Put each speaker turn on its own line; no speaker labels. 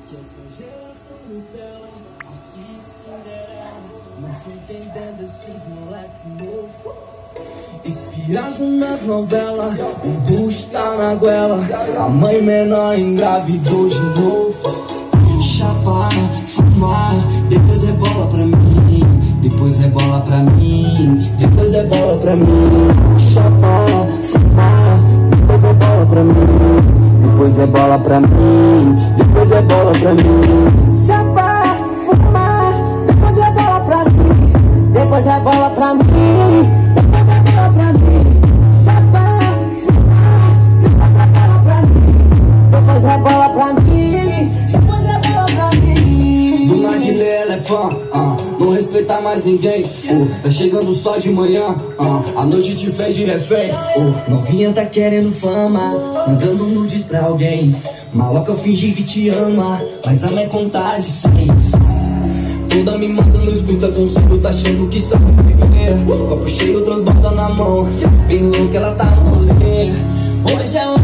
Que essa geração Nutella, assim de Cinderela, não tô entendendo esses moleque novo. Inspirado nas novelas, o bucho tá na goela, a mãe menor engravidou de novo. Chapar, fumar, depois é bola pra mim, depois é bola pra mim, depois é bola pra mim. Chapar, fumar, depois é bola pra mim, depois é bola pra mim, depois é bola pra mim. Chapar, fumar, depois é bola pra mim, depois é bola pra mim, depois é bola pra mim. Chapar, fumar, depois é bola pra mim, depois é bola pra mim, depois é bola pra mim. Do narguilé ela é fã, não respeita mais ninguém. Tá chegando só de manhã, a noite te fez de refém. Novinha tá querendo fama, mandando nudes pra alguém. Maloca eu fingi que te ama, mas a minha contagem sem. Toda me manda, não escuta consigo, tá achando que sabe viver. Copo cheio, transborda na mão, bem louca ela tá no rolê. Hoje ela